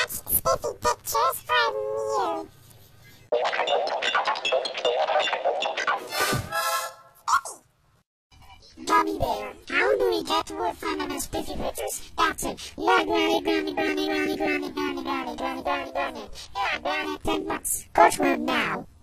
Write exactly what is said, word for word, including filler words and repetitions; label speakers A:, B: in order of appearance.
A: watch Spiffy pictures from you. Gummy bear, how do we get more fun on the Spiffy pictures? That's it. Yeah, granny, granny, granny, granny, granny, granny, granny, granny, granny, granny. Yeah, granny, ten bucks. Coach move now.